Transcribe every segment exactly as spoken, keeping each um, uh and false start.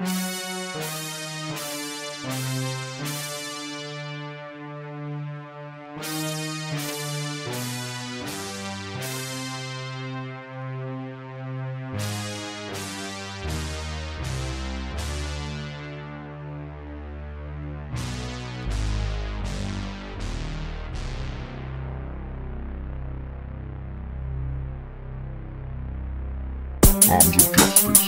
Arms of Justice.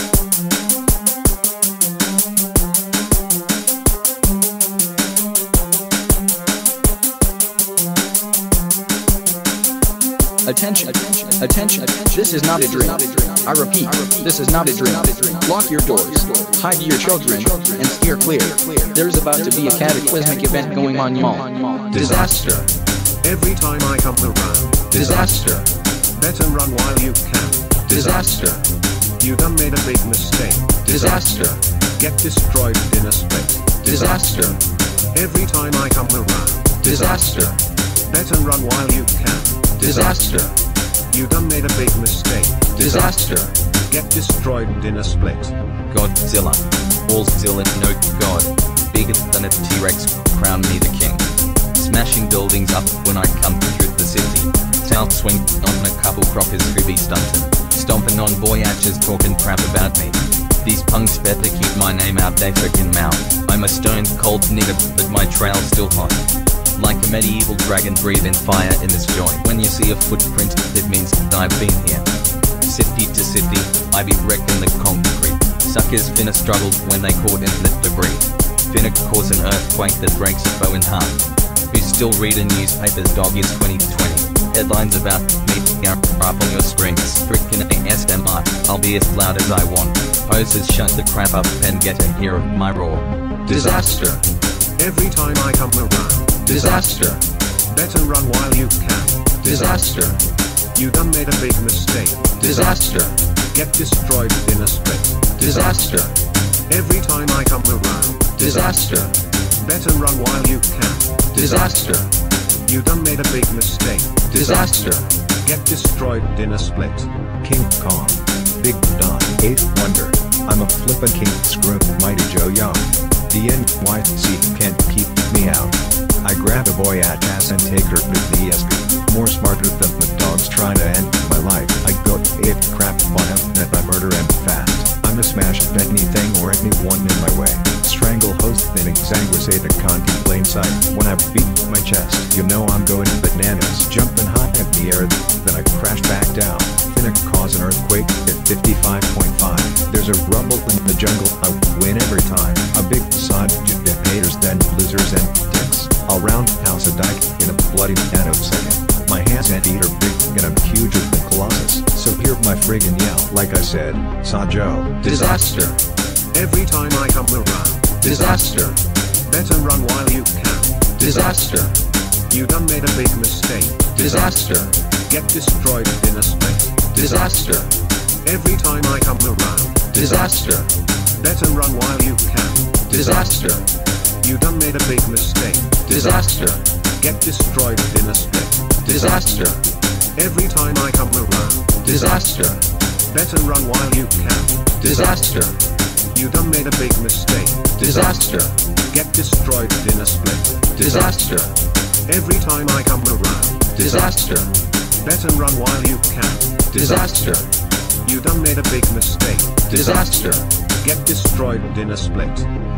Attention, attention, attention, this is not a dream. I repeat, this is not a dream. Lock your doors, hide your children, and steer clear. There's about to be a cataclysmic event going on, y'all. Disaster. Every time I come around. Disaster. Better run while you can. Disaster. You done made a big mistake. Disaster. Get destroyed in a split. Disaster. Every time I come around. Disaster. Better run while you can. Disaster. You done made a big mistake. Disaster. Get destroyed in a split. Godzilla. Allzilla, no god. Bigger than a T-Rex, crown me the king. Smashing buildings up when I come through the city. Tail swing on a couple croppers who be stunting. Stomping on voyagers talking crap about me. These punks better keep my name out they frickin' mouth. I'm a stone cold nigga, but my trail's still hot. Like a medieval dragon breathing fire in this joint. When you see a footprint, it means I've been here. City to city, I be wrecking the concrete. Suckers finna struggle when they caught in the debris. Finna cause an earthquake that breaks a foe in half. Who's still reading newspapers, dog, it's twenty twenty. Headlines about me are up on your screens. Frickin' A S M R, I'll be as loud as I want. Hoses shut the crap up and get to hear of my roar. Disaster. Every time I come around. Disaster. Better run while you can. Disaster. You done made a big mistake. Disaster. Get destroyed in a split. Disaster. Every time I come around. Disaster. Better run while you can. Disaster. You done made a big mistake. Disaster. Get destroyed in a split. King Kong. Big Don. Eighth Wonder. I'm a flippin' king, screw mighty Joe Young. The N Y C can't keep me out. I grab a boy at ass and take her to the E S P. More smarter than the dogs trying to end my life. I go ape crap on him that I murder him fast. I'm a smash at anything or anyone in my way. Strangle host then exanguisate a con in plain sight. When I beat my chest, you know I'm going bananas. Jumping high in the air, then I crash back down. Finna cause an earthquake at fifty-five point five. There's a rumble in the jungle, I win every time. A big sod to get haters, then losers and dicks. I'll roundhouse a dyke in a bloody nanosecond. My hands and feet are big and I'm huge as the Colossus. So hear my friggin' yell, like I said, Saw Joe. Disaster. Every time I come around. Disaster. Better run while you can. Disaster. You done made a big mistake. Disaster. Get destroyed in a split. Disaster. Every time I come around. Disaster. Better run while you can. Disaster. You done made a big mistake. Disaster. Get destroyed in a split. Disaster. Every time I come around. Disaster. Better run while you can. Disaster. You done made a big mistake. Disaster. Get destroyed in a split. Disaster. Every time I come around. Disaster. Better run while you can. Disaster. You done made a big mistake. Disaster. Get destroyed in a split.